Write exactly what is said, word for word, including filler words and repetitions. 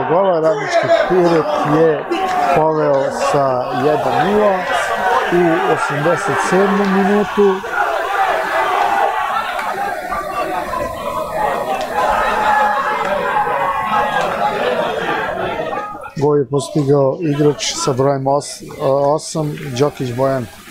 gola, Radnički Pirot je poveo sa jedan nula u osamdeset sedmom minutu. Gol je postigao igrač sa brojem osam, Đokić Bojan.